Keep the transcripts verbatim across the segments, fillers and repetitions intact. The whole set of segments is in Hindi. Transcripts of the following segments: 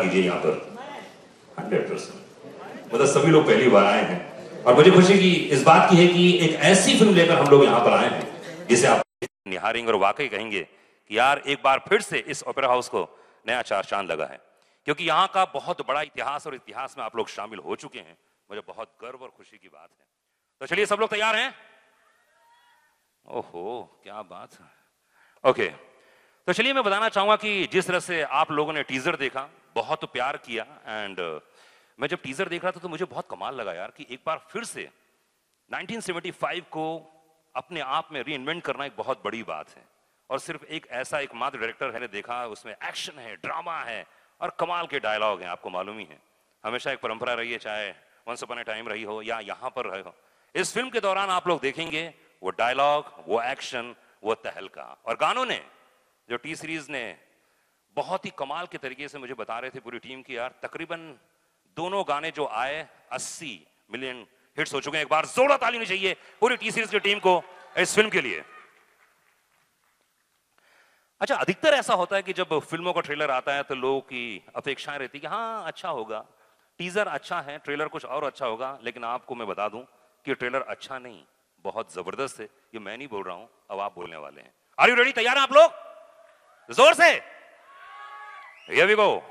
कीजिए यहाँ पर। हंड्रेड परसेंट मतलब सभी लोग पहली बार आए हैं और मुझे खुशी की इस बात की है कि एक ऐसी फिल्म लेकर हम लोग यहाँ पर आए हैं जिसे आप निहारेंगे और वाकई कहेंगे कि यार एक बार फिर से इस ओपेरा हाउस को नया चार चांद लगा है, क्योंकि यहाँ का बहुत बड़ा इतिहास और इतिहास में आप लोग शामिल हो चुके हैं। मुझे बहुत गर्व और खुशी की बात है। तो चलिए सब लोग तैयार हैं? ओहो क्या बात है। ओके तो चलिए मैं बताना चाहूंगा कि जिस तरह से आप लोगों ने टीजर देखा, बहुत प्यार किया, एंड uh, मैं जब टीजर देख रहा था तो मुझे बहुत कमाल लगा यार कि एक बार फिर से नाइनटीन सेवेंटी फाइव को अपने आप में रीइन्वेंट करना एक बहुत बड़ी बात है। और सिर्फ एक ऐसा एकमात्र डायरेक्टर है देखा, उसमें एक्शन है, ड्रामा है और कमाल के डायलॉग हैं। आपको मालूम ही है हमेशा एक परंपरा रही है, चाहे वंस अपॉन अ टाइम रही हो या यहां पर रहे हो, इस फिल्म के दौरान आप लोग देखेंगे वो डायलॉग, वो एक्शन, वो तहलका। और गानों ने जो टी सीरीज ने बहुत ही कमाल के तरीके से मुझे बता रहे थे पूरी टीम की, यार तकरीबन दोनों गाने जो आए अस्सी मिलियन हिट्स हो चुके हैं। एक बार जोरदार ताली होनी चाहिए पूरी टी सीरीज की टीम को इस फिल्म के लिए। अच्छा, अधिकतर ऐसा होता है कि जब फिल्मों का ट्रेलर आता है तो लोगों की अपेक्षाएं रहती है कि हाँ अच्छा होगा, टीजर अच्छा है, ट्रेलर कुछ और अच्छा होगा। लेकिन आपको मैं बता दूं कि ट्रेलर अच्छा नहीं, बहुत जबरदस्त है। ये मैं नहीं बोल रहा हूं, अब आप बोलने वाले हैं। Are you ready? तैयार हैं आप लोग? जोर से हियर वी गो।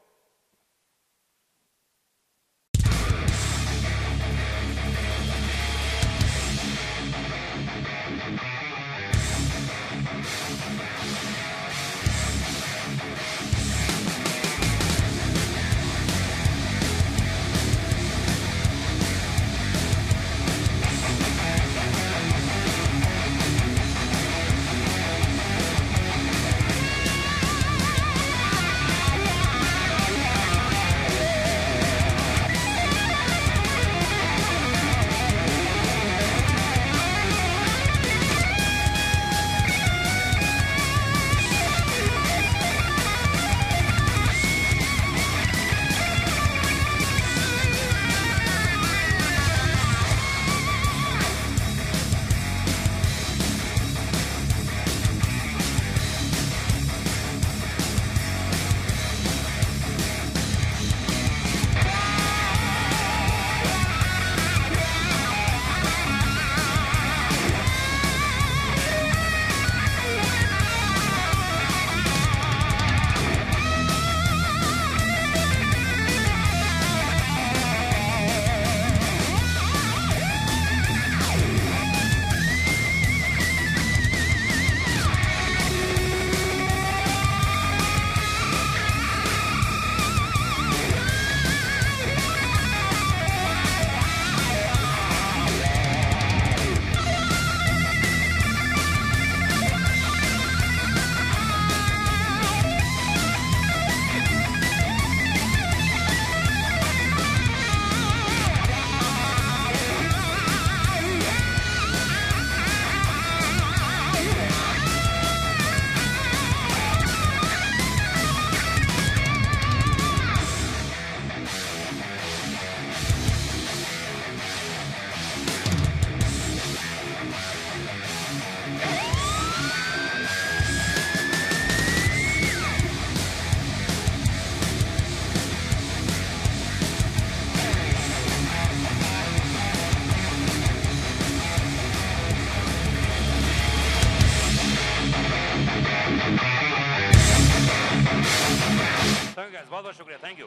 बहुत बहुत शुक्रिया, थैंक यू।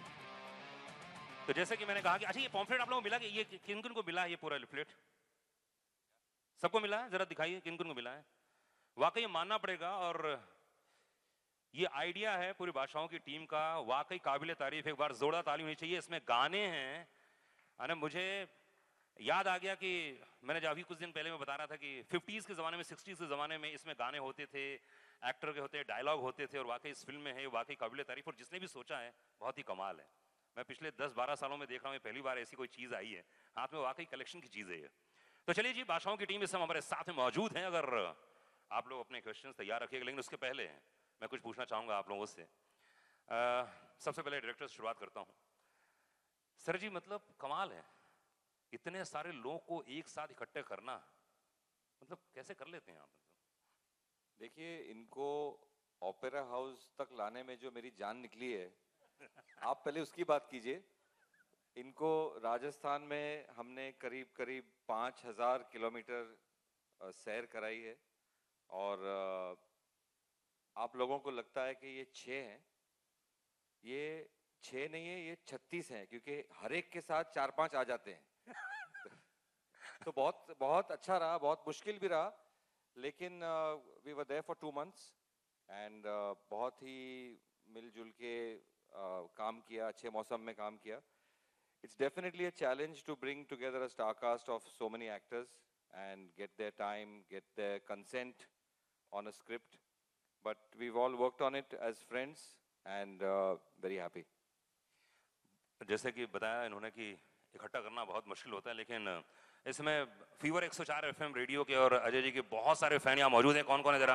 तो जैसे कि मैंने कहा कि अच्छा ये पॉम्फलेट आप लोगों को मिला कि ये किन किन को मिला है? ये पूरा लिफलेट सबको मिला है? जरा दिखाइए किन किन को मिला है। वाकई मानना पड़ेगा और ये आइडिया है पूरी भाषाओं की टीम का, वाकई काबिले तारीफ। एक बार जोरदार ताली होनी चाहिए। इसमें गाने हैं, अरे मुझे याद आ गया कि मैंने जब अभी कुछ दिन पहले मैं बता रहा था कि फिफ्टीज के जमाने में, सिक्सटीज के जमाने में इसमें गाने होते थे, एक्टर के होते, डायलॉग होते थे, और वाकई इस फिल्म में है, वाकई काबिले तारीफ। और जिसने भी सोचा है बहुत ही कमाल है। मैं पिछले दस बारह सालों में देख रहा हूँ पहली बार ऐसी कोई चीज आई है हाथ में, वाकई कलेक्शन की चीज है ये। तो चलिए जी, भाषाओं की टीम इस समय हमारे साथ में मौजूद है। अगर आप लोग अपने क्वेश्चंस तैयार रखिएगा, लेकिन उसके पहले मैं कुछ पूछना चाहूंगा आप लोगों से। आ, सबसे पहले डायरेक्टर से शुरुआत करता हूँ। सर जी, मतलब कमाल है, इतने सारे लोगों को एक साथ इकट्ठे करना, मतलब कैसे कर लेते हैं आप? देखिए, इनको ओपेरा हाउस तक लाने में जो मेरी जान निकली है आप पहले उसकी बात कीजिए। इनको राजस्थान में हमने करीब करीब पाँच हजार किलोमीटर सैर कराई है और आप लोगों को लगता है कि ये छः हैं, ये छः नहीं है, ये छत्तीस हैं, क्योंकि हर एक के साथ चार पांच आ जाते हैं। तो बहुत बहुत अच्छा रहा, बहुत मुश्किल भी रहा, लेकिन we were there for two months and बहुत ही मिलजुल के uh, काम किया, अच्छे मौसम में काम किया। It's definitely a challenge to bring together a star cast of so many actors and get their time, get their consent on a script. But we've all worked on it as friends and uh, very happy. जैसे कि बताया इन्होंने कि इकट्ठा करना बहुत मुश्किल होता है, लेकिन इसमें फीवर एक सौ चार एफएम रेडियो के और अजय जी के बहुत सारे फैन यहाँ मौजूद हैं। कौन कौन है जरा?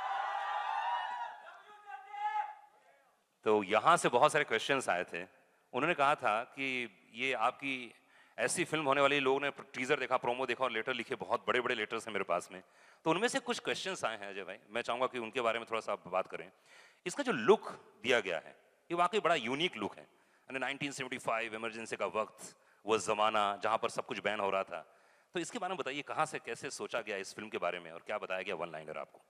तो यहाँ से बहुत सारे क्वेश्चंस आए थे। उन्होंने कहा था कि ये आपकी ऐसी फिल्म होने वाली, लोगों ने टीजर देखा, प्रोमो देखा और लेटर लिखे, बहुत बड़े बड़े लेटर्स हैं मेरे पास में। तो उनमें से कुछ क्वेश्चंस आए हैं अजय भाई, मैं चाहूंगा कि उनके बारे में थोड़ा सा आप बात करें। इसका जो लुक दिया गया है ये वाकई बड़ा यूनिक लुक है। नाइनटीन सेवेंटी फाइव इमरजेंसी का वक्त, वो जमाना जहां पर सब कुछ बैन हो रहा था। तो इसके बारे में बताइए, कहां से कैसे सोचा गया इस फिल्म के बारे में और क्या बताया गया वन लाइनर आपको?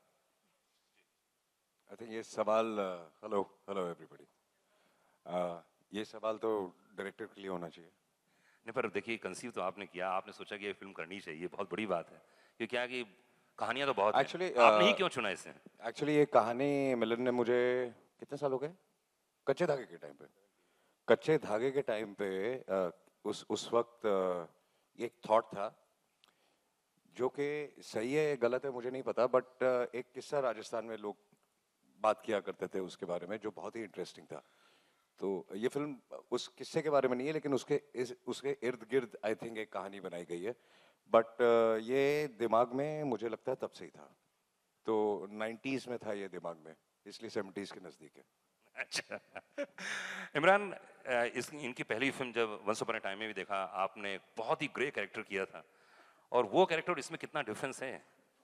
आई थिंक ये सवाल, हेलो हेलो एवरीबॉडी, ये सवाल तो डायरेक्टर के लिए होना चाहिए। नहीं, पर देखिए कंसीव तो आपने किया, आपने सोचा कि ये फिल्म करनी चाहिए, बहुत बड़ी बात है। ये क्या है कि कहानियां तो बहुत एक्चुअली हैं, आपने ही क्यों चुना इसे? एक्चुअली ये कहानी मिलन ने मुझे, कितने साल हो गए, कच्चे धागे के टाइम पे कच्चे धागे के टाइम पे uh, उस उस वक्त uh, एक थॉट था जो कि सही है गलत है मुझे नहीं पता, बट uh, एक किस्सा राजस्थान में लोग बात किया करते थे उसके बारे में जो बहुत ही इंटरेस्टिंग था। तो ये फिल्म उस किस्से के बारे में नहीं है, लेकिन उसके इस उसके इर्द गिर्द आई थिंक एक कहानी बनाई गई है। बट uh, ये दिमाग में मुझे लगता है तब से ही था, तो नाइन्टीज में था ये दिमाग में, इसलिए सेवेंटीज के नजदीक है। अच्छा। इमरान, इस इनकी पहली फिल्म जब वंस अपॉन अ टाइम में भी देखा आपने, बहुत ही ग्रे कैरेक्टर किया था, और वो कैरेक्टर इसमें कितना डिफरेंस है?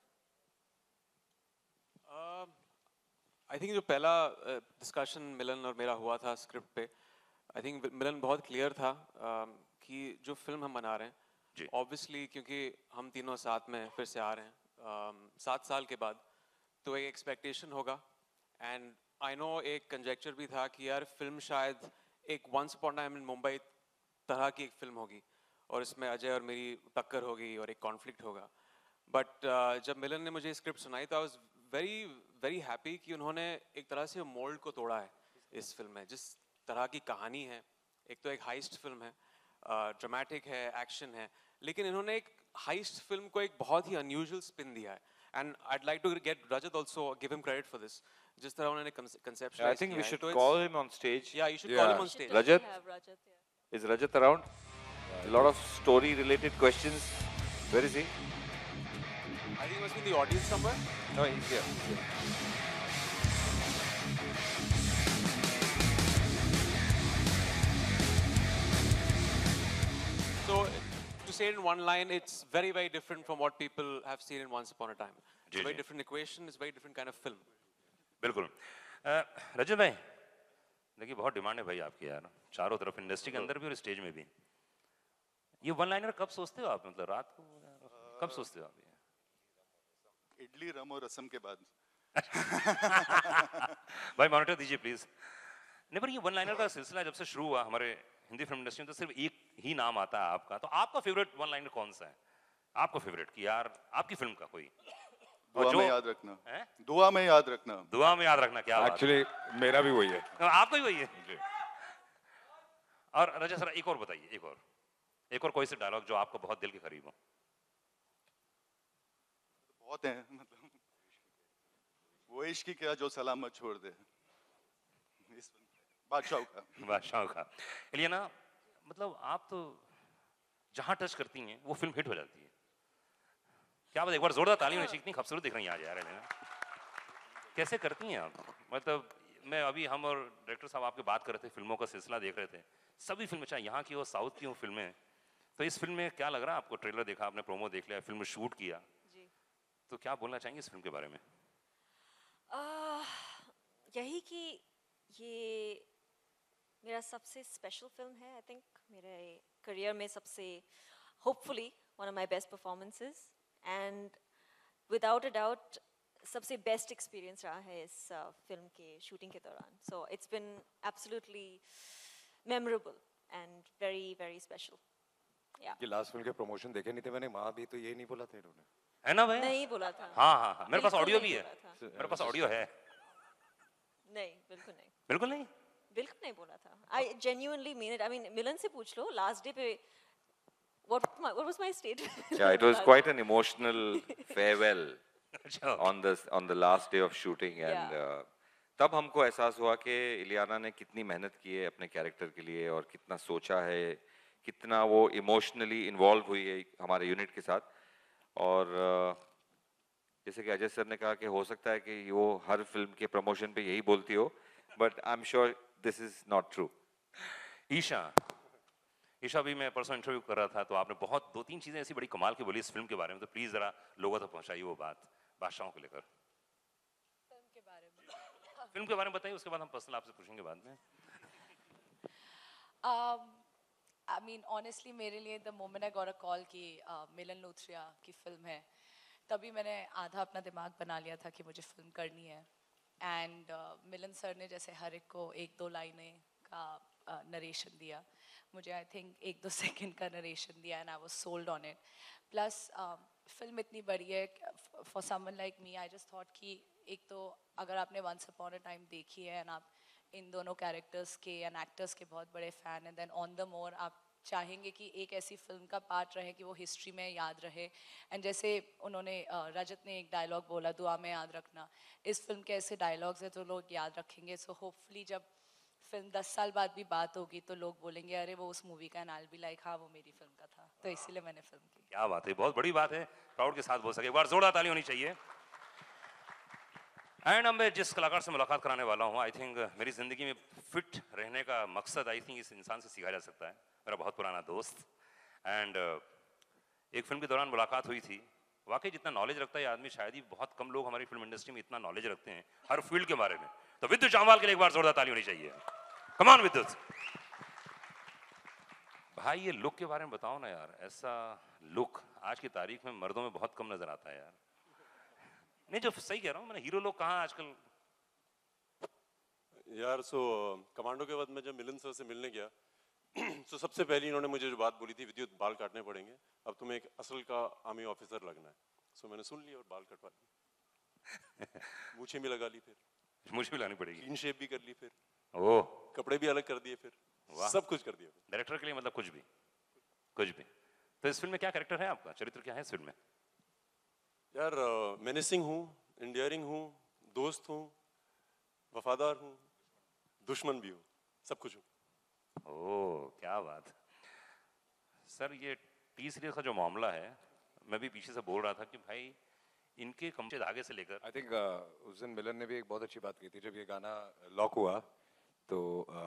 आई थिंक जो पहला डिस्कशन uh, मिलन और मेरा हुआ था स्क्रिप्ट पे, आई थिंक मिलन बहुत क्लियर था uh, कि जो फिल्म हम बना रहे हैं, ऑब्वियसली क्योंकि हम तीनों साथ में फिर से आ रहे हैं uh, सात साल के बाद, तो एक एक्सपेक्टेशन होगा। एंड आई नो एक कंजेक्चर भी था कि यार फिल्म शायद एक once upon a time in Mumbai तरह की एक फिल्म होगी और इसमें अजय और मेरी टक्कर होगी और एक कॉन्फ्लिक्ट होगा। बट uh, जब मिलन ने मुझे स्क्रिप्ट सुनाई था, I was very very happy कि उन्होंने एक तरह से मोल्ड को तोड़ा है इस फिल्म में। जिस तरह की कहानी है, एक तो एक हाइस्ट फिल्म है, ड्रामेटिक uh, है, एक्शन है, लेकिन इन्होंने एक हाइस्ट फिल्म को एक बहुत ही अनयूजुअल स्पिन दिया है। And I'd like to get Rajat also, give him credit for this. जिस तरह उन्होंने conceptualize Yeah, I think we should तो call him on stage. Yeah, you should Yeah. call him on stage. Rajat? Rajat, yeah. Is Rajat around? A lot of story related questions. Where is he? I think he must be in the audience somewhere. No, he's here. He's here. So, to say it in one line, it's very, very different from what people have seen in Once Upon a Time. It's a very different equation, it's a very different kind of film. बिल्कुल। रजत भाई, देखिए बहुत डिमांड है भाई आपकी यार, चारों तरफ, इंडस्ट्री के अंदर भी और स्टेज में भी। ये वन लाइनर कब सोचते हो आप, मतलब रात को कब सोचते हो आप ये? इडली, रम और रसम के बाद। भाई मॉनिटर दीजिए प्लीज। नहीं, पर ये वन लाइनर का सिलसिला जब से शुरू हुआ हमारे हिंदी फिल्म इंडस्ट्री में, तो सिर्फ एक ही नाम आता है आपका। तो आपका फेवरेट वन लाइनर कौन सा है? आपको फेवरेट कि यार आपकी फिल्म का कोई दुआ में याद रखना है? दुआ में याद रखना। दुआ में याद रखना, क्या एक्चुअली मेरा भी वही है। आपका भी वही है। और रजत सर एक और बताइए, एक और एक और कोई से डायलॉग जो आपको बहुत दिल के करीब हो। बहुत हैं, मतलब वो इश्क क्या जो सलामत छोड़ दे, बादशाह का बादशाह का इलियाना, मतलब आप तो जहां टच करती हैं वो फिल्म हिट हो जाती है। क्या बात, एक बार जोरदार ताली होनी चाहिए, इतनी खूबसूरत दिख रही हैं आज यार इलियाना। कैसे करती हैं आप? मतलब मैं अभी, हम और डायरेक्टर साहब आपके बात कर रहे थे, फिल्मों का सिलसिला देख रहे थे, सभी फिल्में चाहे यहाँ की हो साउथ की हो फिल्में, तो इस फिल्म में क्या लग रहा है आपको? ट्रेलर देखा आपने, प्रोमो देख लिया, फिल्म शूट किया जी, तो क्या बोलना चाहेंगे इस फिल्म के बारे में? आ, यही कि ये मेरा सबसे स्पेशल फिल्म है, आई थिंक मेरे करियर में सबसे hopefully one of my best performances, and without a doubt सबसे बेस्ट एक्सपीरियंस रहा है इस फिल्म के शूटिंग के दौरान. So it's been absolutely memorable and very very special. या ये लास्ट फिल्म के प्रमोशन देखे नहीं थे मैंने, वहाँ भी तो ये नहीं बोला था इन्होंने. है ना भाई? नहीं बोला था. हाँ हाँ हाँ, मेरे पास बिल्कुल ऑडियो नहीं भी है. बोला था. मेरे पास ऑडियो है. नहीं, बिल्कुल नहीं. बिल्कुल नहीं. बिल्कुल नहीं बोला था. I genuinely mean it. I mean, Milan से पूछ लो लास्ट डे पे what my, what was my state? Yeah, it was quite an emotional farewell अच्छा. on the on the last day of shooting, and Yeah. uh, तब हमको एहसास हुआ कि इलियाना ने कितनी मेहनत की है अपने कैरेक्टर के लिए और कितना सोचा है, कितना वो इमोशनली इन्वॉल्व हुई है हमारे यूनिट के साथ. और uh, जैसे कि अजय सर ने कहा कि हो सकता है कि वो हर फिल्म के प्रमोशन पे यही बोलती हो, but I am sure this is not true. Isha Isha भी मैं परसों इंटरव्यू कर रहा था, तो आपने बहुत दो तीन चीजें ऐसी बड़ी कमाल की बोली इस फिल्म के बारे में, तो प्लीज जरा लोगों तक पहुंचाइए वो बात बादशाहों को लेकर. फिल्म के बारे में फिल्म के बारे में बताइए, उसके बाद हम पर्सनल आपसे पूछेंगे बाद में. आई मीन ऑनेस्टली मेरे लिए the moment I got a call कि uh, मिलन लूथरिया की फिल्म है, तभी मैंने आधा अपना दिमाग बना लिया था कि मुझे फिल्म करनी है. एंड uh, मिलन सर ने जैसे हर एक को एक दो लाइनें का नरेशन uh, दिया, मुझे आई थिंक एक दो सेकंड का नरेशन दिया, and I was sold on it. Plus film इतनी बड़ी है for someone like me, I just thought कि एक तो अगर आपने वंस अपॉन अ टाइम देखी है एंड आप इन दोनों कैरेक्टर्स के एंड एक्टर्स के बहुत बड़े फ़ैन हैं, देन ऑन द मोर आप चाहेंगे कि एक ऐसी फिल्म का पार्ट रहे कि वो हिस्ट्री में याद रहे. एंड जैसे उन्होंने uh, रजत ने एक डायलॉग बोला, दुआ में याद रखना, इस फिल्म के ऐसे डायलॉग्स हैं तो लोग याद रखेंगे. सो होपफुली जब फिल्म दस साल बाद भी बात होगी तो लोग बोलेंगे अरे वो उस मूवी का, and I will be like हाँ वो मेरी फिल्म का था. तो इसीलिए मैंने फिल्म की. क्या बात है, बहुत बड़ी बात है, प्राउड के साथ बोल सके. एक बार जोरदार ताली होनी चाहिए. एंड अब मैं जिस कलाकार से मुलाकात कराने वाला हूँ, आई थिंक मेरी जिंदगी में फिट रहने का मकसद आई थिंक इस इंसान से सीखा जा सकता है. मेरा बहुत पुराना दोस्त, एंड uh, एक फिल्म के दौरान मुलाकात हुई थी. वाकई जितना नॉलेज रखता है ये आदमी, शायद ही बहुत कम लोग हमारी फिल्म इंडस्ट्री में इतना नॉलेज रखते हैं हर फील्ड के बारे में. तो विद्युत जामवाल के लिए एक बार जोरदार ताली होनी चाहिए. कम ऑन विद्युत भाई, ये लुक के बारे में बताओ ना यार. ऐसा लुक आज की तारीख में मर्दों में बहुत कम नजर आता है यार. नहीं, जो सही कह रहा हूँ, मैंने हीरो लोग कहाँ आजकल. यार सो कमांडो के बाद मैं जब मिलन सर से मिलने गया तो सबसे पहले इन्होंने मुझे जो बात बोली थी, विद्युत बाल काटने पड़ेंगे, अब तुम्हें एक असल का आर्मी ऑफिसर लगना है. सो मैंने सुन लिया और बाल कटवा लिए, मूछें भी लगा ली, फिर मुझे भी लानी पड़ेगी, क्लीन शेप भी कर ली, फिर ओह कपड़े भी अलग कर दिए, फिर सब कुछ कर दिया. डायरेक्टर के लिए मतलब कुछ भी कुछ भी. तो इस फिल्म में क्या कैरेक्टर है आपका, चरित्र क्या है इस फिल्म में? यार मेनेसिंग हूँ, इंडियरिंग हूँ, दोस्त हूँ, वफादार हूँ, दुश्मन भी हूँ, सब कुछ हूँ. ओह क्या बात. सर ये टी सीरीज का जो मामला है, मैं भी पीछे से बोल रहा था कि भाई इनके कमचे धागे से लेकर, आई थिंक uh, उस दिन मिलन ने भी एक बहुत अच्छी बात की थी. जब ये गाना लॉक हुआ तो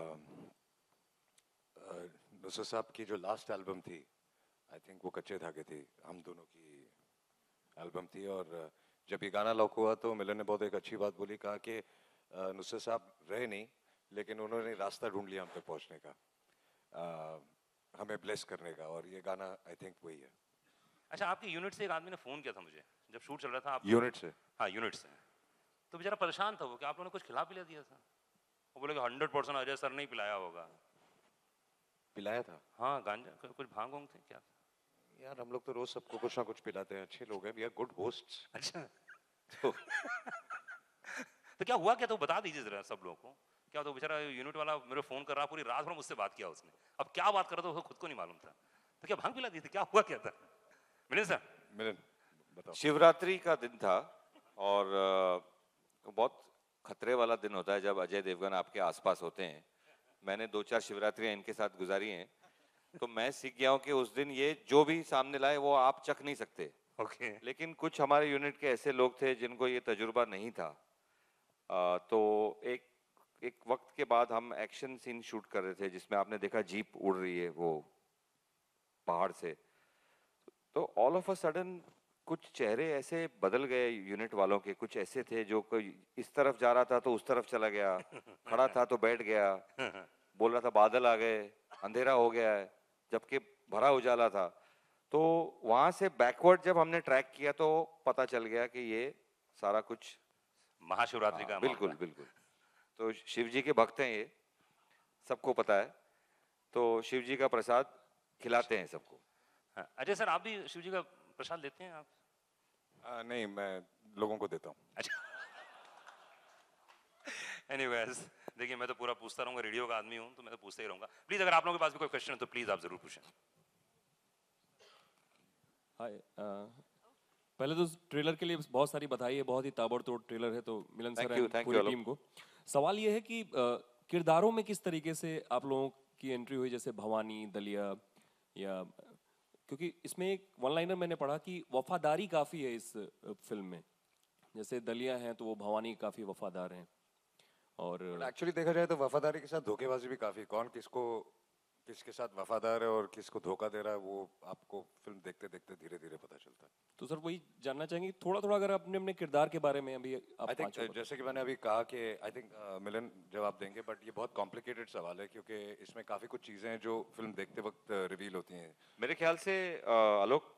नुसरत साहब की जो लास्ट एल्बम थी, आई थिंक वो कच्चे धागे थी, हम दोनों की एल्बम थी. और जब ये गाना लॉक हुआ तो मिलन ने बहुत एक अच्छी बात बोली, कहा कि नुसरत साहब रहे नहीं, लेकिन उन्होंने रास्ता ढूंढ लिया हम तक पहुंचने का, uh, हमें ब्लेस करने का, और ये गाना आई थिंक वही है. अच्छा, आपके यूनिट से एक आदमी ने फोन किया था मुझे जब शूट चल रहा था. आप यूनिट से? हाँ यूनिट से. तो बेचारा परेशान था वो कि आप लोगों ने कुछ खिला पिला दिया था. वो बोले कि हंड्रेड परसेंट अजय सर ने पिलाया होगा. पिलाया था? हाँ, गांजा कुछ भांग वांग थे क्या? यार हम लोग तो रोज सबको कुछ ना कुछ पिलाते हैं, अच्छे लोग हैं, वी आर गुड होस्ट्स. अच्छा तो, तो क्या हुआ क्या, तो बता दीजिए जरा सब लोगों को. क्या तो बेचारा यूनिट वाला मेरे फोन कर रहा, पूरी रात भर मुझसे बात किया उसने. अब क्या बात कर रहा था उसको खुद को नहीं मालूम था. तो क्या भांग पिला दी थी, क्या हुआ क्या था? मिलन सर. मिलन बताओ. शिवरात्रि का दिन था और uh, बहुत खतरे वाला दिन होता है जब अजय देवगन आपके आसपास होते हैं. मैंने दो चार शिवरात्रियां इनके साथ गुजारी हैं, तो मैं सीख गया हूँ कि उस दिन ये जो भी सामने लाए वो आप चख नहीं सकते. ओके. लेकिन कुछ हमारे यूनिट के ऐसे लोग थे जिनको ये तजुर्बा नहीं था. आ, तो एक एक वक्त के बाद हम एक्शन सीन शूट कर रहे थे जिसमें आपने देखा जीप उड़ रही है वो पहाड़ से. तो ऑल ऑफ अ सडन कुछ चेहरे ऐसे बदल गए यूनिट वालों के. कुछ ऐसे थे जो कोई इस तरफ जा रहा था तो उस तरफ चला गया, खड़ा था तो बैठ गया, बोल रहा था था बादल आ गए, अंधेरा हो गया है, जबकि भरा उजाला था। तो वहां से बैकवर्ड जब हमने ट्रैक किया तो पता चल गया कि ये सारा कुछ महाशिवरात्रि का बिल्कुल बिल्कुल। तो शिव जी के भक्त हैं ये, सबको पता है, तो शिव जी का प्रसाद खिलाते हैं सबको। अजय सर, आप भी शिव जी का प्रसाद लेते हैं आप? आ, नहीं, मैं लोगों को देता हूँ। अच्छा। एनीवेज, देखिए मैं तो पूरा पूछता रहूंगा, रेडियो का आदमी हूँ तो मैं तो पूछते ही रहूंगा। प्लीज अगर आप लोगों के पास भी कोई क्वेश्चन है तो प्लीज आप जरूर पूछें। हाय, पहले तो ट्रेलर के लिए बहुत सारी बधाई है, बहुत ही ताबड़तोड़ ट्रेलर है, तो मिलन सर एंड पूरी टीम को। सवाल ये है कि किरदारों में किस तरीके से आप लोगों की एंट्री हुई, जैसे भवानी, दलिया, या क्योंकि इसमें एक वन लाइनर मैंने पढ़ा कि वफादारी काफी है इस फिल्म में, जैसे दलिया हैं तो वो भवानी काफी वफादार हैं, और एक्चुअली देखा जाए तो वफादारी के साथ धोखेबाजी भी काफी, कौन किसको किसके साथ वफादार है और किसको धोखा दे रहा है वो आपको फिल्म देखते देखते धीरे धीरे पता चलता है। तो सर वही जानना चाहेंगे थोड़ा थोड़ा अगर अपने अपने किरदार के बारे में अभी आप I think, जैसे कि मैंने अभी कहा कि आई थिंक मिलन जवाब देंगे, बट ये बहुत कॉम्प्लिकेटेड सवाल है क्योंकि इसमें काफी कुछ चीजें हैं जो फिल्म देखते वक्त रिवील होती हैं। मेरे ख्याल से Alok,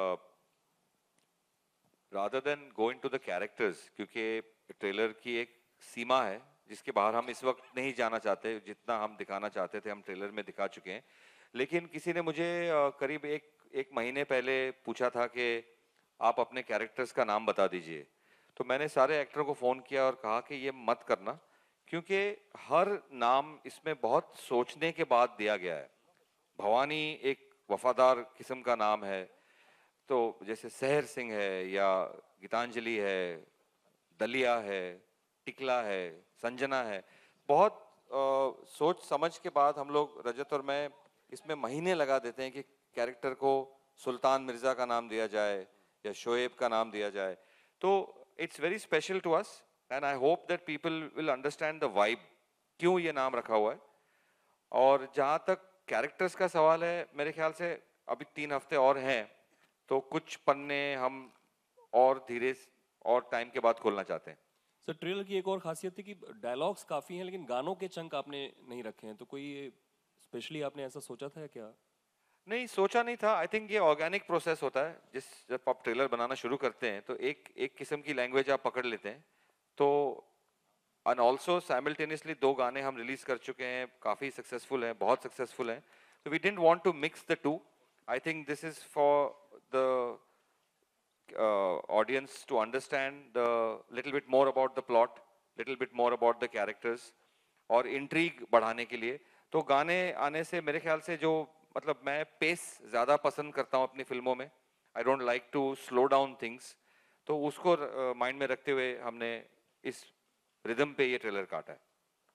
rather than go into the characters, क्योंकि ट्रेलर की एक सीमा है जिसके बाहर हम इस वक्त नहीं जाना चाहते, जितना हम दिखाना चाहते थे हम ट्रेलर में दिखा चुके हैं। लेकिन किसी ने मुझे करीब एक एक महीने पहले पूछा था कि आप अपने कैरेक्टर्स का नाम बता दीजिए, तो मैंने सारे एक्टरों को फ़ोन किया और कहा कि ये मत करना, क्योंकि हर नाम इसमें बहुत सोचने के बाद दिया गया है। भवानी एक वफादार किस्म का नाम है, तो जैसे सहर सिंह है या गीतांजलि है, दलिया है, टिकला है, संजना है, बहुत आ, सोच समझ के बाद हम लोग, रजत और मैं, इसमें महीने लगा देते हैं कि कैरेक्टर को सुल्तान मिर्जा का नाम दिया जाए या शोएब का नाम दिया जाए। तो it's very special to us and I hope that people will understand the vibe, क्यों ये नाम रखा हुआ है। और जहाँ तक कैरेक्टर्स का सवाल है, मेरे ख्याल से अभी तीन हफ्ते और हैं, तो कुछ पन्ने हम और धीरे और टाइम के बाद खोलना चाहते हैं। सर ट्रेलर की एक और खासियत है कि डायलॉग्स काफी हैं लेकिन गानों के चंक आपने नहीं रखे हैं, तो कोई स्पेशली आपने ऐसा सोचा था क्या? नहीं, सोचा नहीं था। आई थिंक ये ऑर्गेनिक प्रोसेस होता है, जिस जब आप ट्रेलर बनाना शुरू करते हैं तो एक एक किस्म की लैंग्वेज आप पकड़ लेते हैं। तो एंड ऑल्सो साइमल्टेनियसली दो गाने हम रिलीज कर चुके हैं, काफी सक्सेसफुल हैं, बहुत सक्सेसफुल हैं, तो we didn't want to mix the two. I think this is for the Uh, audience to understand a little bit more about the plot, little bit more about the characters, और intrigue बढ़ाने के लिए। तो गाने आने से मेरे ख्याल से जो मतलब मैं पेस ज़्यादा पसंद करता हूँ अपनी फिल्मों में, I don't like to slow down things, तो उसको माइंड uh, में रखते हुए हमने इस रिदम पे ये ट्रेलर काटा है।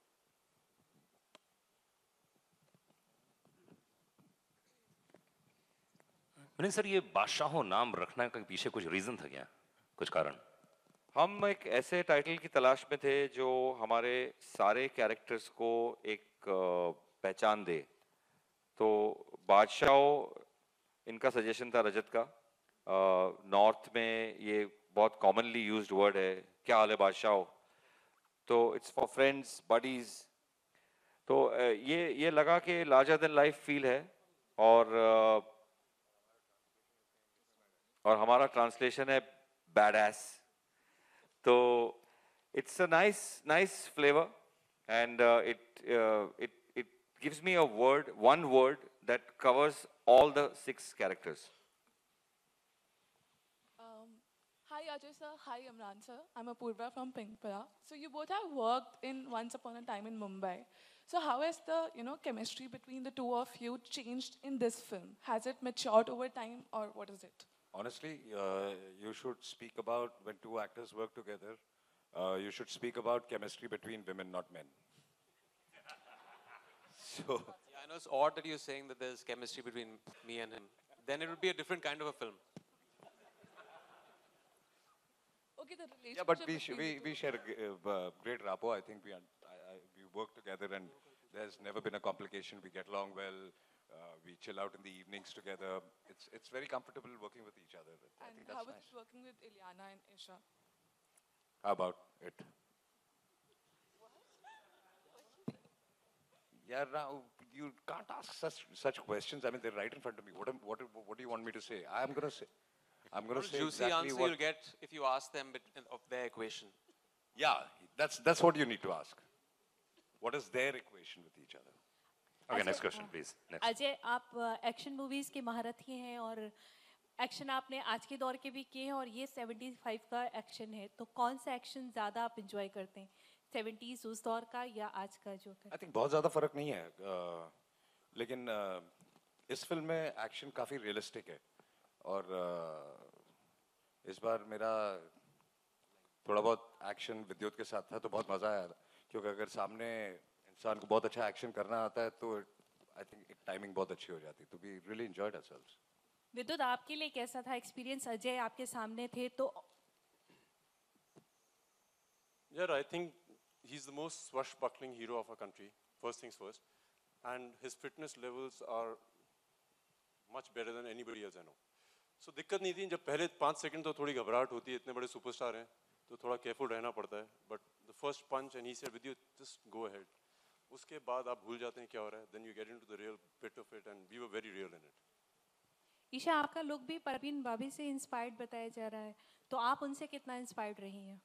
मिलन सर, ये बादशाहो नाम रखने के पीछे कुछ रीजन था क्या, कुछ कारण? हम एक ऐसे टाइटल की तलाश में थे जो हमारे सारे कैरेक्टर्स को एक पहचान दे। तो बादशाहो इनका सजेशन था, रजत का। नॉर्थ में ये बहुत कॉमनली यूज्ड वर्ड है, क्या हाल है बादशाहो, तो इट्स फॉर फ्रेंड्स, बडीज। तो ये ये लगा कि लार्जर देन लाइफ फील है, और और हमारा ट्रांसलेशन है बैडएस। तो it's a nice nice flavour and it it it gives me a word, one word that covers all the six characters. Hi Ajay sir, hi Imran sir. I'm Apurva from Pinkpara. So you both have worked in Once Upon a Time in Mumbai. So how has the you know chemistry between the two of you changed in this film? Has it matured over time, or what is it? Honestly, uh, you should speak about when two actors work together. Uh, you should speak about chemistry between women, not men. So yeah, I know it's odd that you're saying that there's chemistry between me and him. Then it would be a different kind of a film. Okay, the relationship. Yeah, but we sh we we share a uh, great rapport. I think we are, I, I, we work together, and there's never been a complication. We get along well. Uh, we chill out in the evenings together. It's it's very comfortable working with each other. I And think that's how nice. is it working with Ilyana and Isha? How about it? Yeah, now you can't ask such such questions. I mean, they're right in front of me. What am, what what do you want me to say? I'm gonna say, I'm gonna say juicy exactly answer what. you'll get if you ask them bit of their equation. Yeah, that's that's what you need to ask. What is their equation with each other? Okay, next question, please. Next. Ajay, आप एक्शन मूवीज के महारथी हैं और एक्शन आपने आज के दौर के भी किए हैं और ये पचहत्तर का एक्शन है, तो कौन सा एक्शन ज़्यादा आप इंजॉय करते हैं, सेवेंटीज़ उस दौर का या आज का जो कर? I think बहुत ज़्यादा फर्क नहीं है, uh, लेकिन uh, इस फिल्म में एक्शन काफ़ी रियलिस्टिक है और uh, इस बार मेरा थोड़ा बहुत एक्शन विद्युत के साथ था तो बहुत मज़ा आया, क्योंकि अगर सामने इंसान को बहुत अच्छा एक्शन करना आता है तो आई थिंक टाइमिंग बहुत अच्छी हो जाती है, तो वी रियली एंजॉयड आवरसेल्व्स। विद्युत, आपके लिए कैसा था एक्सपीरियंस? अजय आपके सामने थे तो Yeah, I think he's the most swashbuckling hero of our country, first things first. And his fitness levels are much better than anybody else I know. So दिक्कत नहीं थी, जब पहले पाँच सेकंड तो थोड़ी घबराहट होती है, इतने बड़े सुपरस्टार हैं, तो थोड़ा केयरफुल रहना पड़ता है. But the first punch and he said, with you, just go ahead. उसके बाद आप भूल जाते हैं क्या हो रहा है. Then you get into the real bit of it and we were very real in it. Isha, आपका लुक भी परवीन बाबी से इंस्पायर्ड बताया जा रहा है, तो आप उनसे कितना इंस्पायर्ड रही हैं?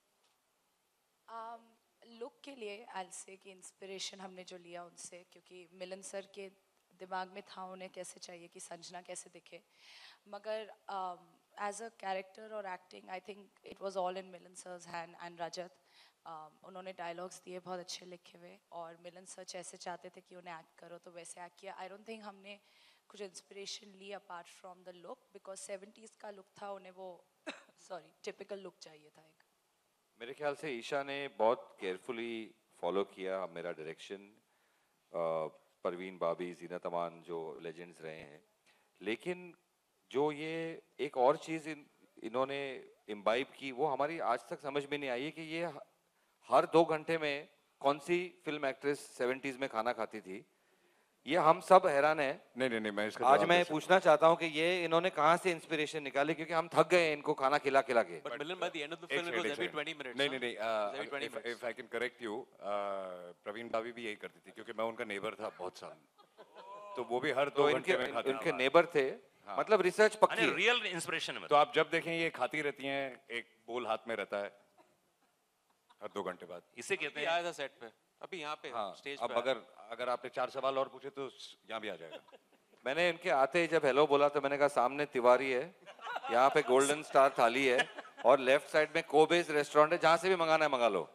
लुक um, के लिए आई से कि इंस्पिरेशन हमने जो लिया उनसे, क्योंकि मिलन सर के दिमाग में था उन्हें कैसे चाहिए कि संजना कैसे दिखे, मगर एज अ कैरेक्टर और acting I think it was all in Milan sir's hand and Rajat. उन्होंने डायलॉग्स दिए बहुत अच्छे लिखे हुए और मिलन सर जैसे चाहते थे कि उन्हें एक्ट करो तो वैसे एक्ट किया. आई डोंट थिंक हमने कुछ इंस्पिरेशन ली apart from the look, because seventies का लुक था, उन्हें वो सॉरी टिपिकल लुक चाहिए था. एक मेरे ख्याल से ईशा ने बहुत केयरफुली फॉलो किया मेरा डायरेक्शन, परवीन बाबी, जीनत अमान जो लेजेंड्स रहे हैं, लेकिन जो ये एक और चीज़ इन, इन्होंने इम्बाइब की वो हमारी आज तक समझ में नहीं आई है कि ये हर दो घंटे में कौन सी फिल्म एक्ट्रेस सेवेंटीज़ में खाना खाती थी. ये हम सब हैरान हैं. नहीं नहीं नहीं मैं इसका आज मैं पूछना चाहता हूँ कि ये इन्होंने कहाँ से इंस्पिरेशन निकाले, क्योंकि हम थक गए इनको खाना खिला खिला के. But Milan, by the end of the film, it was every twenty minutes. नहीं नहीं नहीं, every twenty if, minutes. if I can correct you, Praveen बाबी भी यही करती थी, क्योंकि मैं उनका नेबर था बहुत साल, तो वो भी हर दो घंटे में खाती थी. उनके नेबर थे, मतलब रिसर्च पक्की. रियल इंस्पिरेशन है. तो आप जब देखें ये खाती रहती हैं, एक बोल हाथ में रहता है हर दो घंटे बाद. इसे कहते हैं. आया था सेट पे, अभी यहाँ पे हाँ, स्टेज अब पे. अगर अगर आपने चार सवाल और पूछे तो यहाँ भी आ जाएगा. मैंने इनके आते ही जब हेलो बोला तो मैंने कहा सामने तिवारी है, यहाँ पे गोल्डन स्टार थाली है और लेफ्ट साइड में कोबेज रेस्टोरेंट है, जहाँ से भी मंगाना है मंगा लो.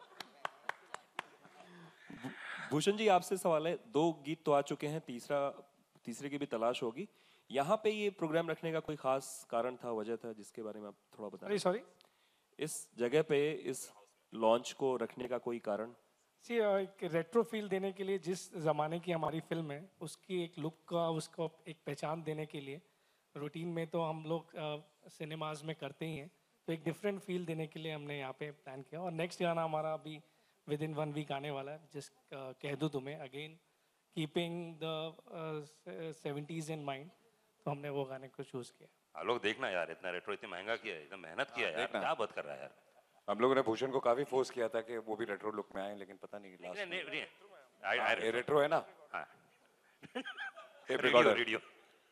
भूषण जी, आपसे सवाल है. दो गीत तो आ चुके हैं, तीसरा तीसरे की भी तलाश होगी. यहाँ पे ये प्रोग्राम रखने का कोई खास कारण था, वजह था, जिसके बारे में आप थोड़ा बताएं? सॉरी, इस जगह पे इस लॉन्च को रखने का कोई कारण? सी एक रेट्रो फील देने के लिए, जिस ज़माने की हमारी फिल्म है उसकी एक लुक का, उसको एक पहचान देने के लिए, रूटीन में तो हम लोग सिनेमाज में करते ही हैं, तो एक डिफरेंट फील देने के लिए हमने यहाँ पे प्लान किया. और नेक्स्ट गाना हमारा अभी विद इन वन वीक आने वाला है, जिस कह दूँ तुम्हें, again keeping the seventies in mind, तो हमने वो गाने को चूज़ किया. लोग देखना यार, इतना रेट्रो इतना महंगा किया है, इतना मेहनत किया है यार, क्या बात कर रहा है यार. हम लोगों ने भूषण को काफी फोर्स किया था कि वो भी रेट्रो लुक में आए, लेकिन पता नहीं लास्ट नहीं नहीं ये रेट्रो है ना. हाँ. Radio radio.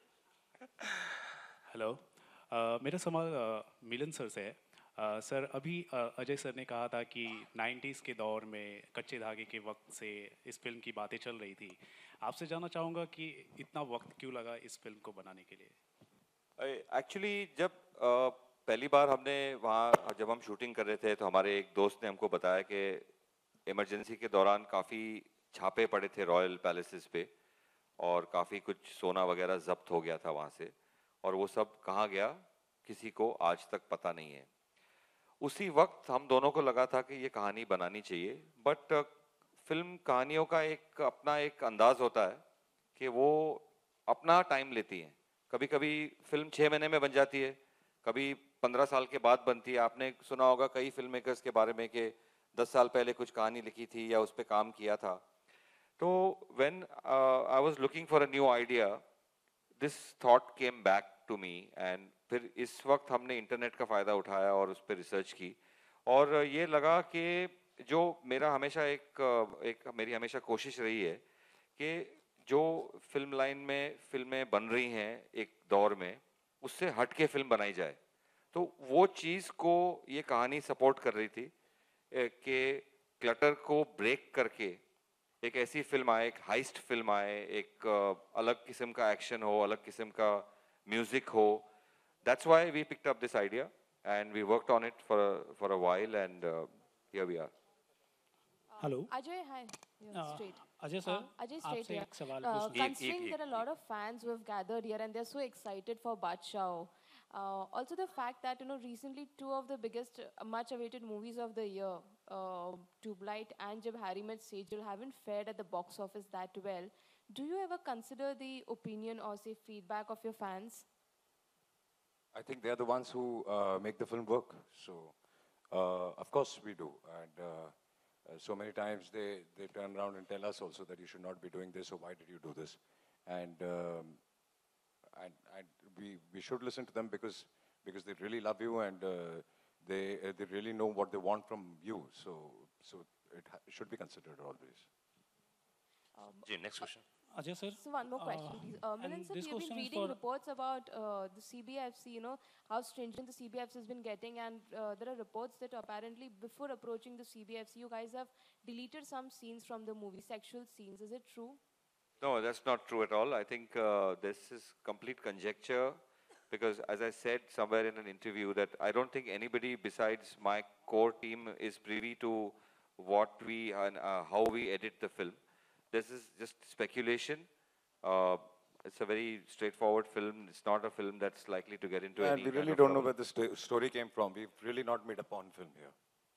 हेलो, मेरा सवाल मिलन सर से है. uh, सर, अभी uh, अजय सर ने कहा था कि नाइन्टीज़ के दौर में कच्चे धागे के वक्त से इस फिल्म की बातें चल रही थी. आपसे जानना चाहूँगा कि इतना वक्त क्यों लगा इस फिल्म को बनाने के लिए? एक्चुअली जब uh, पहली बार हमने वहाँ जब हम शूटिंग कर रहे थे तो हमारे एक दोस्त ने हमको बताया कि इमरजेंसी के दौरान काफ़ी छापे पड़े थे रॉयल पैलेसेस पे और काफ़ी कुछ सोना वगैरह जब्त हो गया था वहाँ से, और वो सब कहाँ गया किसी को आज तक पता नहीं है. उसी वक्त हम दोनों को लगा था कि ये कहानी बनानी चाहिए, बट फिल्म कहानियों का एक अपना एक अंदाज होता है कि वो अपना टाइम लेती हैं. कभी कभी फिल्म छः महीने में बन जाती है, कभी पंद्रह साल के बाद बनती है. आपने सुना होगा कई फिल्म मेकर्स के बारे में कि दस साल पहले कुछ कहानी लिखी थी या उस पर काम किया था. तो when I was looking for a new idea, this thought came back to me, and फिर इस वक्त हमने इंटरनेट का फ़ायदा उठाया और उस पर रिसर्च की, और ये लगा कि जो मेरा हमेशा एक एक मेरी हमेशा कोशिश रही है कि जो फिल्म लाइन में फिल्में बन रही हैं एक दौर में, उससे हट के फिल्म बनाई जाए। तो वो चीज़ को ये कहानी सपोर्ट कर रही थी कि क्लटर को ब्रेक करके एक ऐसी फिल्म आए, एक हाइस्ट फिल्म आए, एक अलग किस्म का एक्शन हो, अलग किस्म का म्यूजिक हो. That's why we picked up this idea and we worked on it for a, for a while, and uh, here we are. Hello. Ajay, hi. You're Uh, straight. Ajay sir, Uh, Ajay, straight आपसे here. एक सवाल Uh, पूछना है। considering there are a lot of fans who have gathered here and they're so excited for Badshah. Uh, also the fact that, you know, recently two of the biggest, uh, much awaited movies of the year, uh, Tubelight and Jab Harry Met Sejal, haven't fared at the box office that well. Do you ever consider the opinion or say feedback of your fans? I think they're the ones who uh, make the film work. So, uh, of course we do. And uh, uh, so many times they, they turn around and tell us also that you should not be doing this, or why did you do this? And, um, and, and we, we should listen to them because, because they really love you, and uh, they, uh, they really know what they want from you. So, so it ha should be considered always. Um, Ji, next question. Ajay sir. So one more question, uh, please. Uh, Milan and sir, this we have been question is reading for- reports about uh, the C B F C, you know, how stringent the C B F C has been getting, and uh, there are reports that apparently before approaching the C B F C, you guys have deleted some scenes from the movie, sexual scenes. Is it true? No, that's not true at all. I think uh, this is complete conjecture, because as I said somewhere in an interview that I don't think anybody besides my core team is privy to what we and uh, how we edit the film. This is just speculation. Uh, it's a very straightforward film. It's not a film that's likely to get into And any we kind really of don't know trouble. where the sto story came from. We've really not made a porn film here.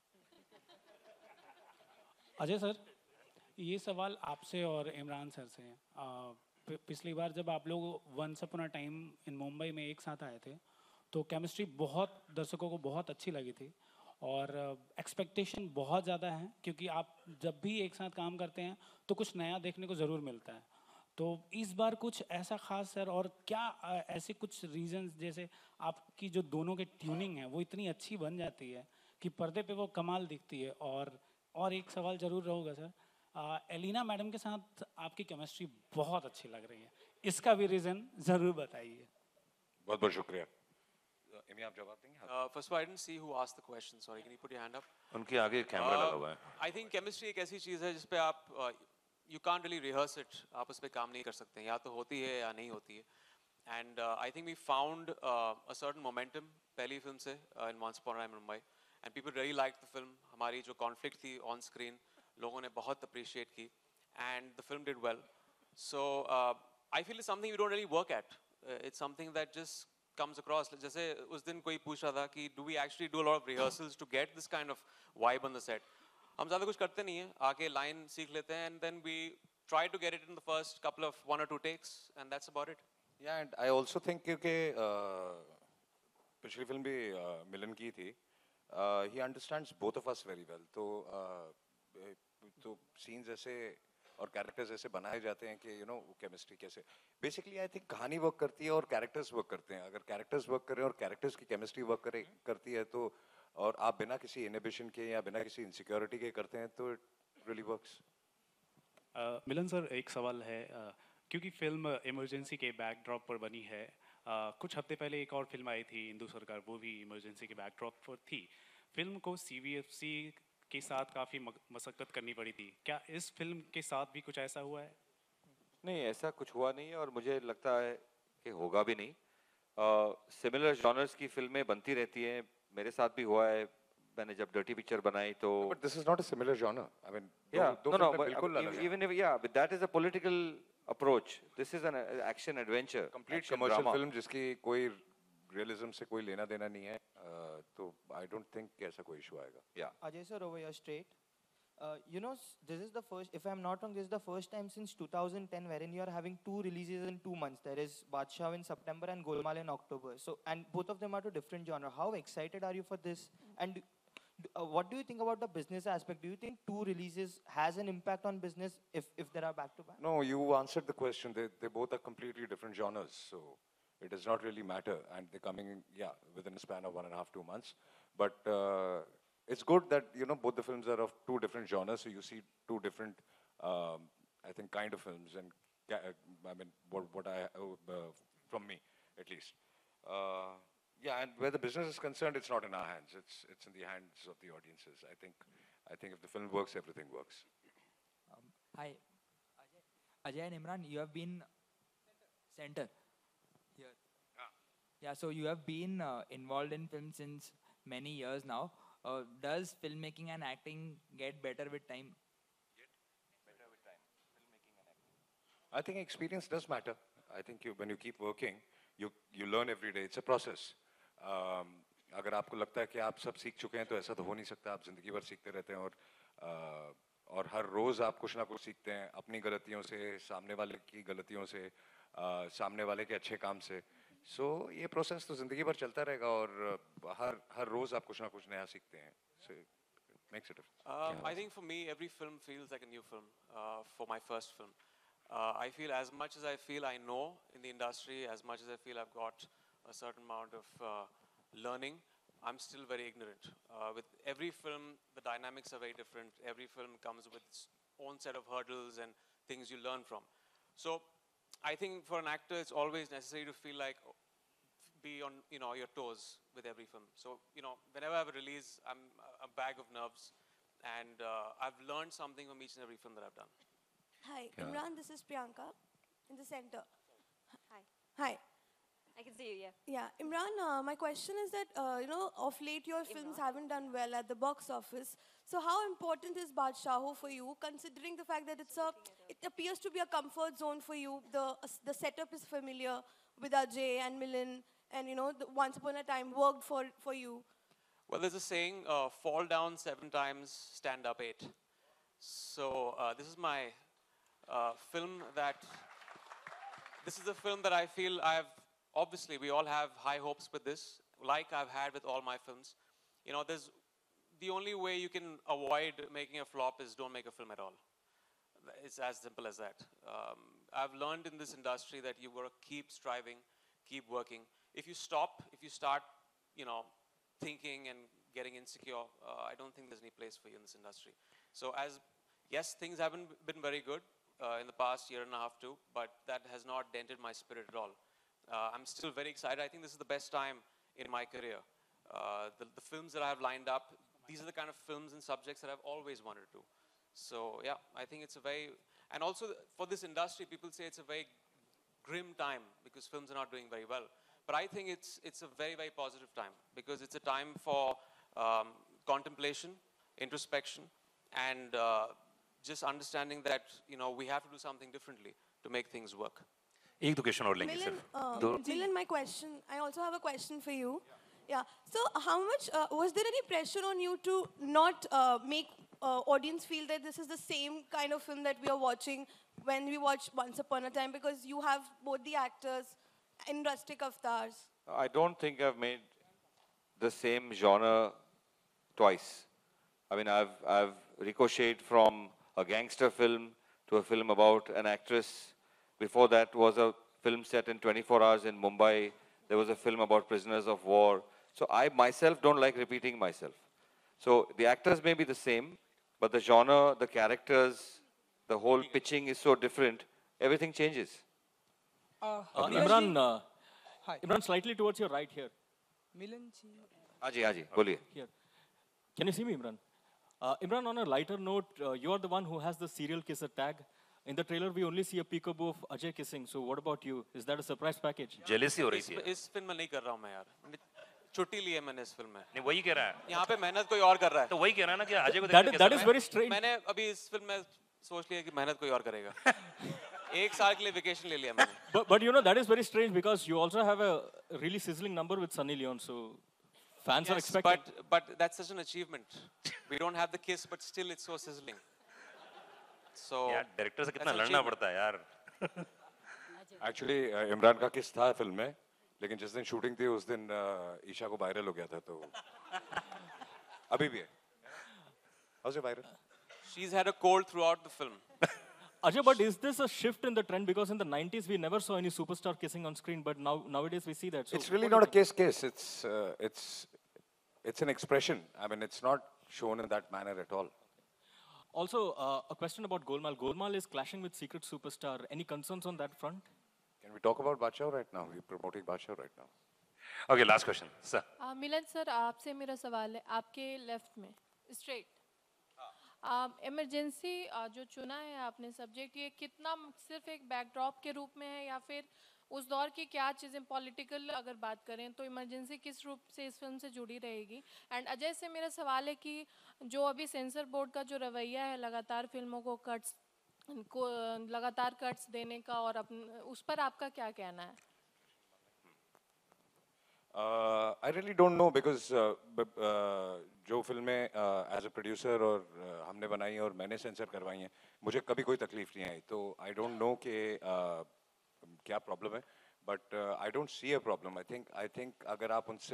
Ajay sir, ये सवाल आपसे और इमरान सर से है। आ, पि- पिछली बार जब आप लोग once upon a time in Mumbai में एक साथ आए थे, तो केमिस्ट्री बहुत दर्शकों को बहुत अच्छी लगी थी, और एक्सपेक्टेशन बहुत ज़्यादा है, क्योंकि आप जब भी एक साथ काम करते हैं तो कुछ नया देखने को ज़रूर मिलता है। तो इस बार कुछ ऐसा खास सर, और क्या आ, ऐसे कुछ रीजंस, जैसे आपकी जो दोनों के ट्यूनिंग है वो इतनी अच्छी बन जाती है कि पर्दे पे वो कमाल दिखती है। और और एक सवाल ज़रूर रहेगा सर, आ, एलिना मैडम के साथ आपकी केमिस्ट्री बहुत अच्छी लग रही है, इसका भी रीज़न ज़रूर बताइए। बहुत बहुत शुक्रिया। एमी, आप जवाब देंगे? Uh, first of all, I didn't see who asked the question. Sorry, can you put your hand up? उनके आगे कैमरा लगा हुआ है। I think chemistry एक ऐसी चीज़ है जिस पे आप uh, you can't really rehearse it. आप उस पे काम नहीं कर सकते हैं, या तो होती है या नहीं होती है. And uh, I think we found uh, a certain momentum पहली फिल्म से uh, in Once Upon a Time in Mumbai, and people really liked the film. हमारी जो conflict थी on screen, लोगों ने बहुत appreciate की, and the film did well. So uh, I feel it's something we don't really work at. Uh, it's something that just comes across. जैसे उस दिन कोई पूछ रहा था कि do we actually do a lot of rehearsals to get this kind of vibe on the set? हम ज़्यादा कुछ करते नहीं हैं, आके line सीख लेते हैं, and then we try to get it in the first couple of one or two takes, and that's about it. Yeah, and I also think क्योंकि पिछली फिल्म भी मिलन की थी, he understands both of us very well. तो uh, तो scenes ऐसे और कैरेक्टर्स ऐसे बनाए जाते हैं कि यू नो केमिस्ट्री कैसे, बेसिकली आई थिंक कहानी वर्क करती है और कैरेक्टर्स वर्क करते हैं। अगर कैरेक्टर्स वर्क करें और कैरेक्टर्स की केमिस्ट्री वर्क करे करती है, तो और आप बिना किसी इनहिबिशन के या बिना किसी इनसिक्योरिटी के करते हैं, तो it really works. Milan sir, एक सवाल है, uh, क्योंकि फिल्म इमरजेंसी के बैकड्रॉप पर बनी है, uh, कुछ हफ्ते पहले एक और फिल्म आई थी हिंदू सरकार, वो भी इमरजेंसी के बैकड्रॉप पर थी। फिल्म को सीबीएफसी के साथ काफ़ी मशक्कत करनी पड़ी थी, क्या इस फिल्म के साथ भी कुछ ऐसा हुआ है? नहीं, ऐसा कुछ हुआ नहीं है, और मुझे लगता है कि होगा भी नहीं। सिमिलर uh, जॉनर्स की फिल्में बनती रहती हैं, मेरे साथ भी हुआ है। मैंने जब डर्टी पिक्चर बनाई तो but this is not a similar genre, I mean yeah दो no no फिल्में but बिल्कुल अलग हैं। even if yeah but that is a political approach. This is an uh, action adventure, complete action commercial drama. Film जिसकी कोई रियलिज्म से कोई लेना देना नहीं है, uh, तो आई डोंट थिंक ऐसा कोई इशू आएगा। Yeah. Ajay sir, over here straight. Uh, you know, s- this is the first, if I'm not wrong, this is the first time since two thousand ten wherein you are having two releases in two months. There is Badshah in September and Golmaal in October. So, and both of them are to different genre. How excited are you for this? And d- uh, what do you think about the business aspect? Do you think two releases has an impact on business if, if there are back to back? No, you answered the question. They, they both are completely different genres, so it does not really matter. And they're coming, in, yeah, within a span of one and a half, two months. But uh, it's good that, you know, both the films are of two different genres, so you see two different um, I think, kind of films, and I mean, what, what I, uh, from me, at least. Uh, yeah, and where the business is concerned, it's not in our hands. It's, it's in the hands of the audiences. I think, I think if the film works, everything works. Um, hi, Ajay. Ajay and Imran, you have been center here. Yeah, so you have been uh, involved in film since many years now. Uh, does filmmaking and acting get better with time? I think experience does matter. I think you, when you keep working, you you learn every day. It's a process. Um, अगर आपको लगता है कि आप सब सीख चुके हैं तो ऐसा तो हो नहीं सकता. आप जिंदगी भर सीखते रहते हैं और uh, और हर रोज आप कुछ ना कुछ सीखते हैं अपनी गलतियों से, सामने वाले की गलतियों से, uh, सामने वाले के अच्छे काम से. So ये प्रोसेस तो जिंदगी भर चलता रहेगा और uh, हर हर रोज आप कुछ ना कुछ नया सीखते हैं. So it makes a difference. Um, I think for me, every film feels like a new film. Uh, for my first film. Uh, I feel as much as I feel I know in the industry, as much as I feel I've got a certain amount of uh, learning, I'm still very ignorant. Uh, with every film, the dynamics are very different. Every film comes with its own set of hurdles and things you learn from. So I think for an actor, it's always necessary to feel like, be on you know, your toes with every film. So you know, whenever I have a release, I'm a bag of nerves. And uh, I've learned something from each and every film that I've done. Hi, Yeah. Imran, this is Priyanka in the center. Hi. Hi. I can see you, yeah. Yeah, Imran, uh, my question is that, uh, you know, of late your films haven't done well at the box office. So how important is Badshaaho for you, considering the fact that it's a, it appears to be a comfort zone for you. The, uh, the setup is familiar with Ajay and Milind, and, you know, the Once Upon a Time worked for, for you. Well, there's a saying, uh, fall down seven times, stand up eight. So uh, this is my uh, film that, this is a film that I feel I've, obviously we all have high hopes with this, like I've had with all my films. You know, there's, the only way you can avoid making a flop is don't make a film at all. It's as simple as that. Um, I've learned in this industry that you've got to keep striving, keep working. If you stop, if you start, you know, thinking and getting insecure, uh, I don't think there's any place for you in this industry. So as, yes, things haven't been very good uh, in the past year and a half too, but that has not dented my spirit at all. Uh, I'm still very excited. I think this is the best time in my career. Uh, the, the films that I have lined up, these are the kind of films and subjects that I've always wanted to do. So yeah, I think it's a very, and also for this industry, people say it's a very grim time because films are not doing very well. But I think it's, it's a very, very positive time because it's a time for um, contemplation, introspection, and uh, just understanding that, you know, we have to do something differently to make things work. एक दो क्वेश्चन और लेंगे Milind, सिर्फ uh, दो Milind, my question, I also have a question for you. Yeah. So how much, uh, was there any pressure on you to not uh, make uh, audience feel that this is the same kind of film that we are watching when we watch Once Upon a Time, because you have both the actors in rustic avatars? I don't think I've made the same genre twice. I mean, I've, I've ricocheted from a gangster film to a film about an actress. Before that was a film set in twenty-four hours in Mumbai. There was a film about prisoners of war. So I myself don't like repeating myself. So the actors may be the same, but the genre, the characters, the whole pitching is so different, everything changes. Uh, Uh, Neeraj Imran, ji- uh, Hi. Imran, slightly towards your right here. Milind ji. Aji, Aji, boliye. Here. Can you see me, Imran? Uh, Imran, on a lighter note, uh, you are the one who has the serial kisser tag. In the trailer, we only see a peekaboo of Ajay kissing. So what about you? Is that a surprise package? Jealousy हो रही इस, थी इस फिल्म में नहीं कर रहा हूँ मैं यार छुट्टी ली है मैंने इस फिल्म में नहीं वही कह रहा है यहाँ पे मेहनत कोई और कर रहा है तो वही कह रहा है ना कि अजय को That देख is- के that कैसा is लगा? very strange. मैंने अभी इस फिल्म में सोच लिया कि मेहनत कोई और करेगा एक साल के लिए वेकेशन ले लिया मैंने But, but you know, that is very strange because you also have a really sizzling number with Sunny Leon. So fans are Yes, expecting. but but that's such an achievement. We don't have the kiss, but still it's so sizzling. So यार डायरेक्टर से कितना that's an लड़ना achievement. पड़ता है यार एक्चुअली इमरान का किस था फिल्म में, लेकिन जिस दिन शूटिंग थी उस दिन uh, ईशा को वायरल हो गया था, तो अभी भी है. How's it viral? She's had a cold throughout the film. Ajay, but is this a shift in the trend? Because in the nineties, we never saw any superstar kissing on screen, but now nowadays we see that. So It's really what do not a you think? case case. It's uh, it's it's an expression. I mean, it's not shown in that manner at all. Also, uh, a question about Golmaal. Golmaal is clashing with Secret Superstar. Any concerns on that front? Can we talk about Badshah right now? We're promoting Badshah right now. Okay, last question, sir. uh, Milan sir आपसे मेरा सवाल है आपके लेफ्ट में स्ट्रेट इमरजेंसी जो चुना है आपने सब्जेक्ट ये कितना सिर्फ एक बैकड्रॉप के रूप में है या फिर उस दौर की क्या चीज़ें पॉलिटिकल अगर बात करें तो इमरजेंसी किस रूप से इस फिल्म से जुड़ी रहेगी? एंड अजय से मेरा सवाल है कि जो अभी सेंसर बोर्ड का जो रवैया है लगातार फिल्मों को कट्स को लगातार कट्स देने का और अपन उस पर आपका क्या कहना है? Uh, I really don't know because uh, uh, जो फिल्में एज अ प्रोड्यूसर और uh, हमने बनाई हैं और मैंने सेंसर करवाई हैं मुझे कभी कोई तकलीफ नहीं आई तो आई डोंट नो कि uh, क्या प्रॉब्लम है but I don't see a problem I think I think अगर आप उनसे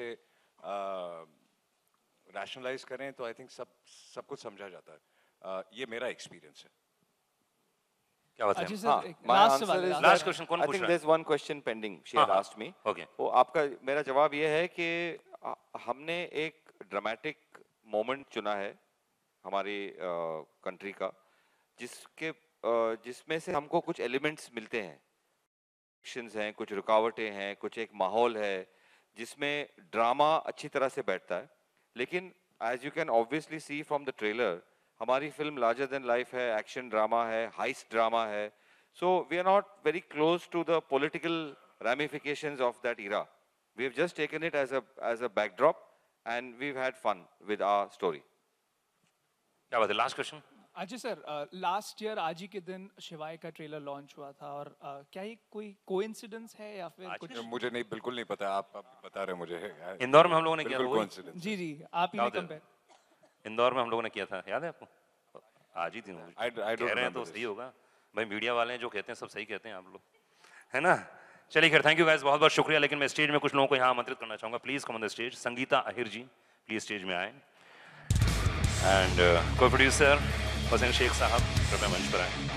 रैशनलाइज uh, करें तो आई थिंक सब सब कुछ समझा जाता है uh, ये मेरा एक्सपीरियंस है क्या बात है? हाँ, my answer is that Last question कौन I पूछ think रहा है? there's one question pending. She had हाँ, asked me. okay. वो आपका मेरा जवाब ये है कि आ, हमने एक ड्रामेटिक मोमेंट चुना है हमारी कंट्री का जिसके uh, जिसमें से हमको कुछ एलिमेंट्स मिलते हैं, एक्शंस हैं, कुछ रुकावटें हैं, कुछ एक माहौल है जिसमें ड्रामा अच्छी तरह से बैठता है. लेकिन as you can obviously see from the trailer, हमारी फिल्म लार्जर देन लाइफ है, एक्शन ड्रामा है, हाइस्ट ड्रामा है. So we are not very close to the political ramifications of that era. We have just taken it as a as a backdrop and we've had fun with our story. क्या बात है? Last question. Ajay sir, last year आज ही के दिन शिवाय का ट्रेलर लॉन्च हुआ था और uh, क्या ये कोई कोइंसिडेंस है या फिर कुछ? मुझे नहीं बिल्कुल नहीं पता आप, आप बता रहे मुझे. इंदौर में हम लोगों ने किया था coincidence. जी जी आप ही कंपेयर. इंदौर में हम लोगों ने किया था, याद है आपको? आज ही दिन कह रहे हैं तो सही होगा भाई. मीडिया वाले हैं जो कहते हैं सब सही कहते हैं आप लोग, है ना? चलिए खैर, थैंक यू गाइस, बहुत बहुत शुक्रिया. लेकिन मैं स्टेज में कुछ लोगों को यहाँ आमंत्रित करना चाहूँगा. Please come on the stage. Sangeeta Ahir ji please stage में आए. एंड को प्रोड्यूसर हुसैन शेख साहब कृपया मंच पर आए.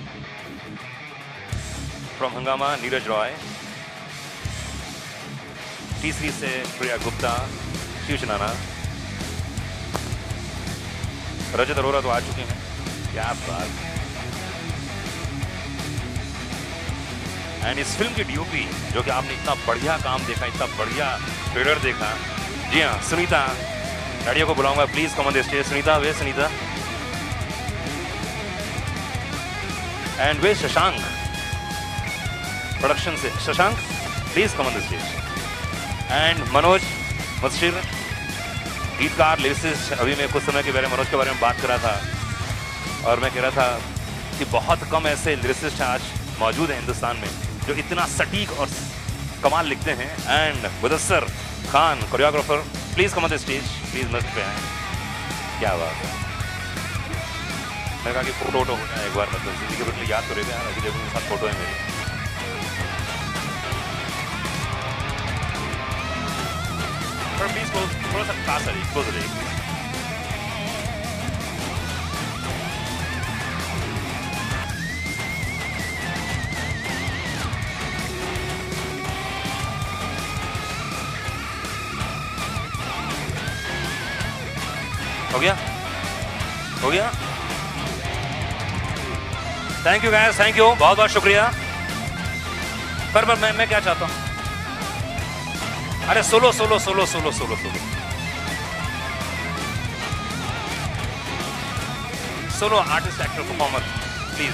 फ्रॉम हंगामा नीरज रॉय. तीसरी से प्रिया गुप्ता, शिवचनाना. रजत अरोरा तो आ चुके हैं. क्या बात. एंड इस फिल्म की डीओपी जो कि आपने इतना बढ़िया काम देखा, इतना बढ़िया ट्रेलर देखा. जी हाँ, सुनीता डैडिया को बुलाऊंगा. Please come on the stage. Sunita, वे सुनीता. एंड वे शशांक प्रोडक्शन से. Shashank please come on the stage. And Manoj Muntashir, गीतकार, लिरिसिस्ट. अभी मैं कुछ समय के बारे में मनोज के बारे में बात कर रहा था और मैं कह रहा था कि बहुत कम ऐसे लिरिसिस्ट आज मौजूद हैं हिंदुस्तान में जो इतना सटीक और कमाल लिखते हैं. And Mudassar Khan choreographer, please come on the stage. Please मंच पे आए. क्या बात है. मैंने कहा कि फोटो वोटो हो जाए एक बार, मतलब जिंदगी भर के लिए याद तो रहेगा यार. अभी देखो उनके साथ फोटो है मेरी. प्लीज थोड़ा सा पास आ जाइए, क्लोज हो जाइए. हो गया हो गया. Thank you guys, thank you, बहुत बहुत शुक्रिया. पर पर मैं मैं क्या चाहता हूँ, अरे solo solo solo solo solo solo solo artist actor performer please.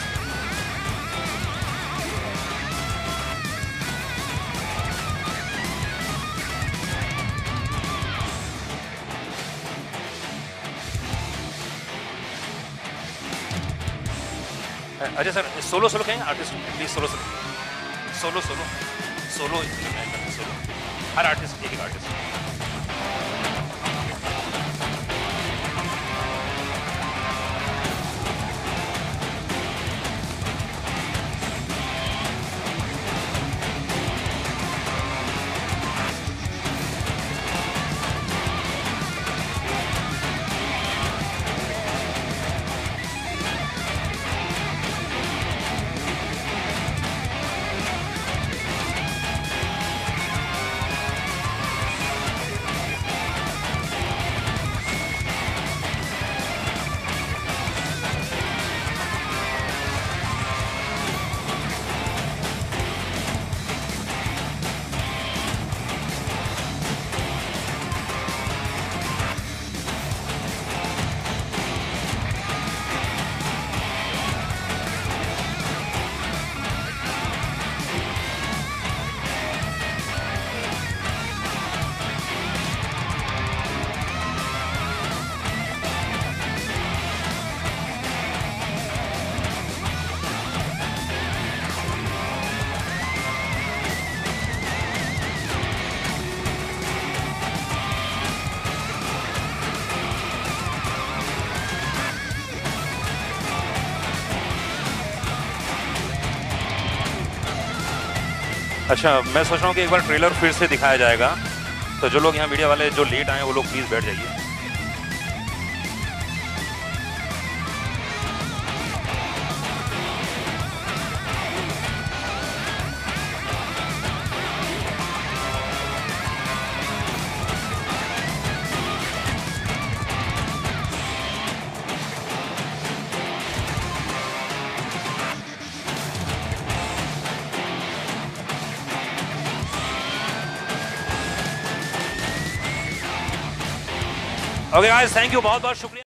Ajay sir solo solo कहेंगे artist please. Solo solo solo solo solo solo हर आर्टिस्ट एक एक आर्टिस्ट. अच्छा, मैं सोच रहा हूँ कि एक बार ट्रेलर फिर से दिखाया जाएगा, तो जो लोग यहाँ मीडिया वाले जो लेट आए वो लोग प्लीज बैठ जाइए। ओके गाइस, थैंक यू, बहुत बहुत शुक्रिया।